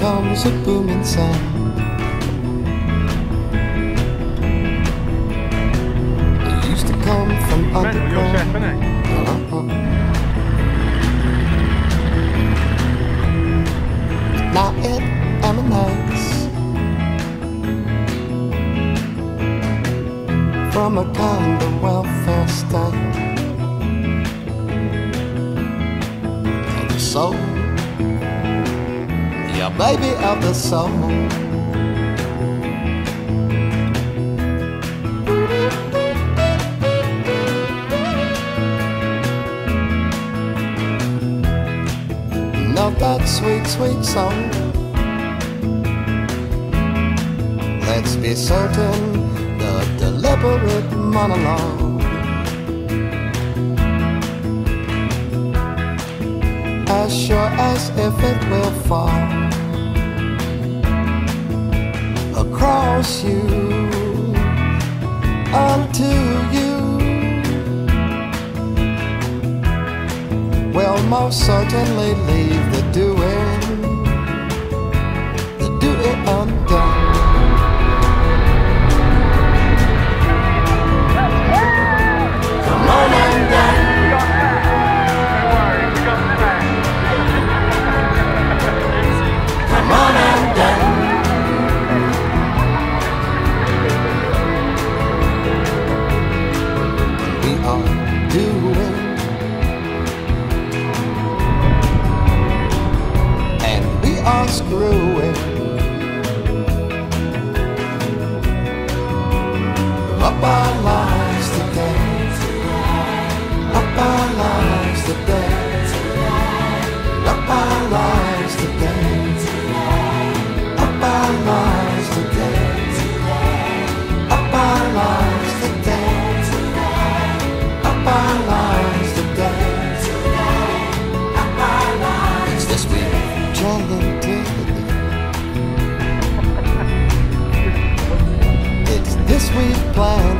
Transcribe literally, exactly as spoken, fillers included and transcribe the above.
comes a booming sound. It used to come from underground. Uh-huh. Now it emanates from a kind of welfare state. And the soul, yeah, baby of the soul. Know that sweet, sweet song. Let's be certain, the deliberate monologue, as sure as if it will fall across you, unto you, will most certainly leave the doing, the doing undone. Come on and dance. Come on and dance. We are doing, and we are screwing up our lives today. Up our lives today. Up our lives today. Up our lives today. Up our lives today. Up our lives today. Up our lives. It's this we've chanted. It's this we've planned.